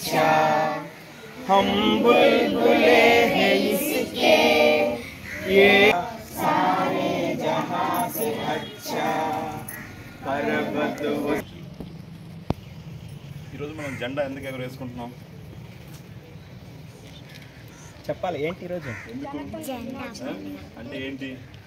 अच्छा, हम बुलबुले हैं इसके, ये सारे जहां से अच्छा पर्वत। ఈరోజు మనం జెండా ఎందుకు ఎగరేసుకుంటున్నాం చెప్పాలి ఏంటి ఈరోజు? అంటే ఏంటి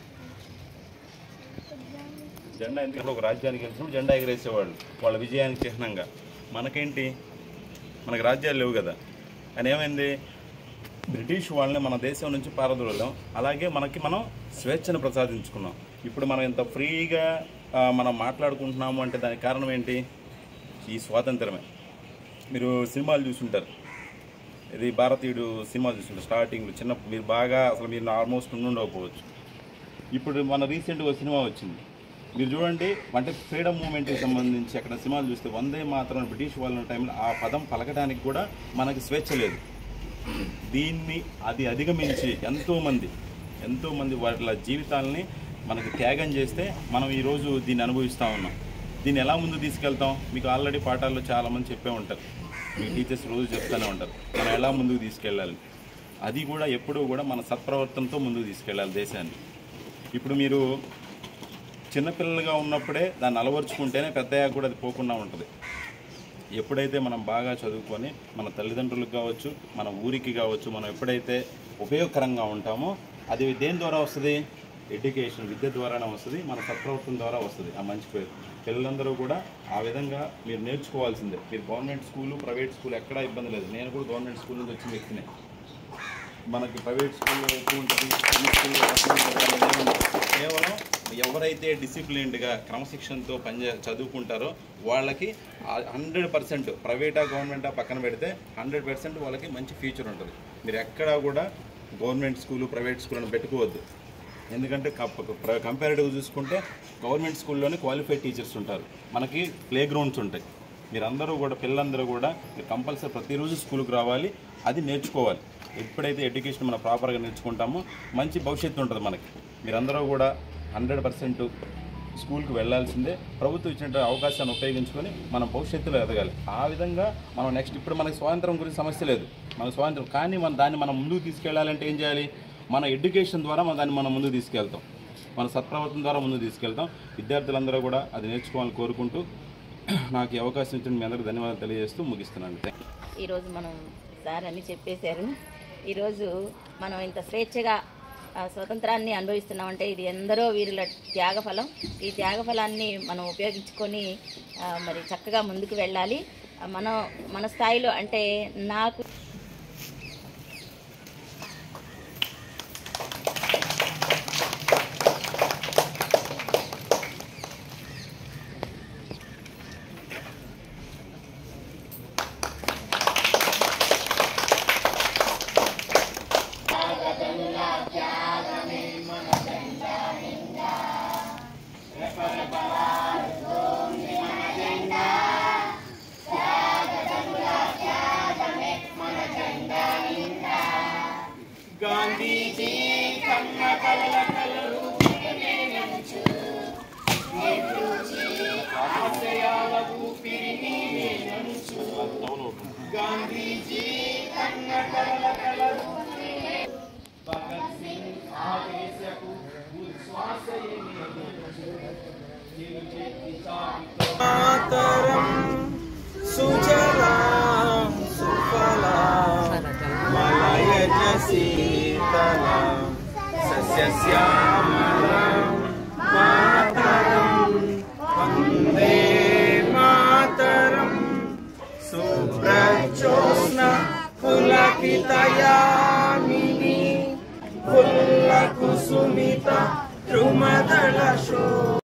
జెండా ఎందుకు? ఒక రాజ్యానికి గెలిచినప్పుడు జెండా ఎగరేసేవాళ్ళు వాళ్ళ విజయానికి చిహ్నంగా. మనకేంటి, మనకు రాజ్యాలు లేవు కదా అని ఏమైంది, బ్రిటిష్ వాళ్ళని మన దేశం నుంచి పారదోలాం, అలాగే మనం స్వేచ్ఛను ప్రసాదించుకున్నాం. ఇప్పుడు మనం ఇంత ఫ్రీగా మనం మాట్లాడుకుంటున్నాము అంటే దానికి కారణం ఏంటి? ఈ స్వాతంత్రమే. మీరు సినిమాలు చూసుంటారు, ఇది భారతీయుడు సినిమాలు చూసుంటారు. స్టార్టింగ్లో మీరు బాగా అసలు మీరు ఆల్మోస్ట్ ఉండకపోవచ్చు. ఇప్పుడు మన రీసెంట్గా ఒక సినిమా వచ్చింది, మీరు చూడండి. అంటే ఫ్రీడమ్ మూమెంట్కి సంబంధించి అక్కడ సినిమాలు చూస్తే వందే మాత్రం బ్రిటిష్ వాళ్ళ టైంలో ఆ పదం పలకడానికి కూడా మనకి స్వేచ్ఛ లేదు. దీన్ని అధిగమించి ఎంతోమంది వాళ్ళ జీవితాలని మనకి త్యాగం చేస్తే మనం ఈరోజు దీన్ని అనుభవిస్తూ ఉన్నాం. దీన్ని ఎలా ముందు తీసుకెళ్తాం? మీకు ఆల్రెడీ పాఠాల్లో చాలామంది చెప్పే ఉంటారు, మీ టీచర్స్ రోజు చెప్తూనే ఉంటారు మనం ఎలా ముందుకు తీసుకెళ్ళాలి. అది కూడా ఎప్పుడూ కూడా మన సత్ప్రవర్తనతో ముందుకు తీసుకెళ్ళాలి దేశాన్ని. ఇప్పుడు మీరు చిన్నపిల్లలుగా ఉన్నప్పుడే దాన్ని అలవర్చుకుంటేనే పెద్దయ్యాక కూడా అది పోకుండా ఉంటుంది. ఎప్పుడైతే మనం బాగా చదువుకొని మన తల్లిదండ్రులకు కావచ్చు, మన ఊరికి కావచ్చు, మనం ఎప్పుడైతే ఉపయోగకరంగా ఉంటామో అది దేని ద్వారా వస్తుంది? ఎడ్యుకేషన్, విద్య ద్వారానే వస్తుంది, మన సత్ప్రవర్తన ద్వారా వస్తుంది ఆ మంచి పేరు. పిల్లలందరూ కూడా ఆ విధంగా మీరు నేర్చుకోవాల్సిందే. మీరు గవర్నమెంట్ స్కూలు, ప్రైవేట్ స్కూల్ ఎక్కడా ఇబ్బంది లేదు. నేను కూడా గవర్నమెంట్ స్కూల్ నుంచి వచ్చిన వ్యక్తినే. మనకి ప్రైవేట్ స్కూల్లో ఎక్కువ ఉంటుంది, ఈ స్కూల్లో కేవలం ఎవరైతే డిసిప్లిన్డ్గా క్రమశిక్షణతో చదువుకుంటారో వాళ్ళకి 100% ప్రైవేటా గవర్నమెంటా పక్కన పెడితే 100% వాళ్ళకి మంచి ఫ్యూచర్ ఉంటుంది. మీరు ఎక్కడా కూడా గవర్నమెంట్ స్కూలు, ప్రైవేట్ స్కూల్ అని పెట్టుకోవద్దు. ఎందుకంటే కంపారిటివ్గా చూసుకుంటే గవర్నమెంట్ స్కూల్లోనే క్వాలిఫైడ్ టీచర్స్ ఉంటారు, మనకి ప్లే గ్రౌండ్స్ ఉంటాయి. మీరందరూ కూడా పిల్లలందరూ కూడా మీరు కంపల్సరీ ప్రతిరోజు స్కూల్కి రావాలి, అది నేర్చుకోవాలి. ఎప్పుడైతే ఎడ్యుకేషన్ మనం ప్రాపర్గా నేర్చుకుంటామో మంచి భవిష్యత్తు ఉంటుంది మనకి. మీరందరూ కూడా 100% స్కూల్కి వెళ్ళాల్సిందే. ప్రభుత్వం ఇచ్చిన అవకాశాన్ని ఉపయోగించుకొని మనం భవిష్యత్తులో ఎదగాలి. ఆ విధంగా మనం నెక్స్ట్ ఇప్పుడు మనకి స్వాతంత్రం గురించి సమస్య లేదు, మన స్వాతంత్రం. కానీ దాన్ని మనం ముందుకు తీసుకెళ్ళాలంటే ఏం చేయాలి? మన ఎడ్యుకేషన్ ద్వారా దాన్ని మనం ముందుకు తీసుకెళ్తాం, మన సత్ప్రవర్తన ద్వారా ముందుకు తీసుకెళ్తాం. విద్యార్థులందరూ కూడా అది నేర్చుకోవాలని కోరుకుంటూ నాకు ఈ అవకాశం ఇచ్చిన మీ అందరికీ ధన్యవాదాలు తెలియజేస్తూ ముగిస్తున్నాను. ఈరోజు మనం సార్ అన్నీ చెప్పేశారు. ఈరోజు మనం ఇంత స్వేచ్ఛగా స్వతంత్రాన్ని అనుభవిస్తున్నామంటే ఇది ఎందరో వీరుల త్యాగఫలం. ఈ త్యాగఫలాన్ని మనం ఉపయోగించుకొని మరి చక్కగా ముందుకు వెళ్ళాలి. మన స్థాయిలో అంటే నాకు గాంధీజీ కన్న కలల కలలు నెరవేర్చు, నెహ్రూజీ ఆశయాల ఊపిరిని నేనంచు. గాంధీజీ కన్న కలల కలలు, భగత్ సింగ్ ఆవేశకు ఉచ్ఛ్వాసయే మాతరం సుజలాం సుఫలాం మలయజ శీతలాం సస్యశ్యామలాం మాతరం వందే మాతరం. సుప్రజోత్స్న పులకితయామిని పుల్లకుసుమిత ద్రుమదళ శో